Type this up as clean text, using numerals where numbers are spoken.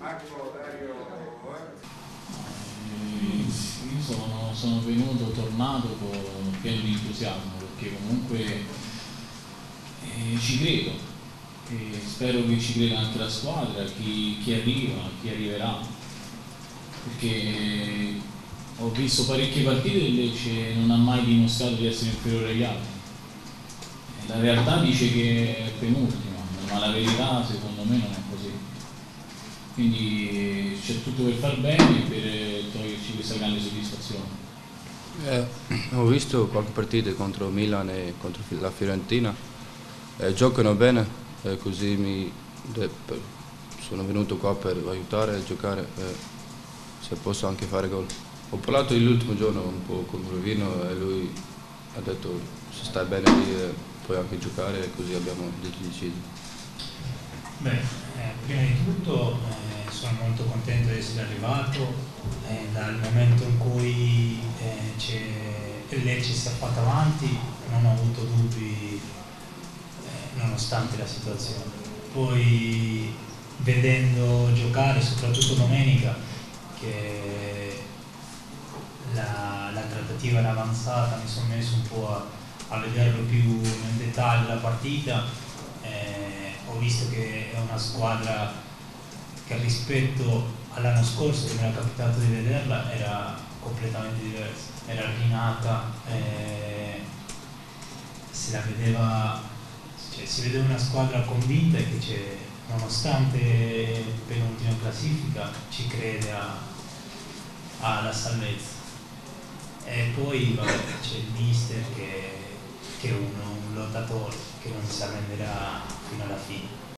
Io sono venuto, tornato pieno di entusiasmo perché comunque ci credo e spero che ci creda anche la squadra, chi arriva, chi arriverà, perché ho visto parecchie partite e Lecce non ha mai dimostrato di essere inferiore agli altri. La realtà dice che è penultima, ma la verità secondo me non è così. Quindi c'è tutto per far bene e per toglierci questa grande soddisfazione. Ho visto qualche partita contro Milan e contro la Fiorentina, giocano bene, così sono venuto qua per aiutare a giocare, se posso anche fare gol. Ho parlato l'ultimo giorno un po' con Rovino e lui ha detto se stai bene lì puoi anche giocare, e così abbiamo deciso. Beh, prima di tutto sono molto contento di essere arrivato, dal momento in cui Lecce si è fatta avanti non ho avuto dubbi nonostante la situazione. Poi vedendo giocare, soprattutto domenica, che la trattativa era avanzata, mi sono messo un po' a vederlo più nel dettaglio la partita. Ho visto che è una squadra che rispetto all'anno scorso, che mi era capitato di vederla, era completamente diversa, era rinata, si vedeva una squadra convinta e che nonostante penultima classifica ci crede alla salvezza. E poi vabbè, c'è il mister che è un lottatore che non si arrenderà fino alla fine.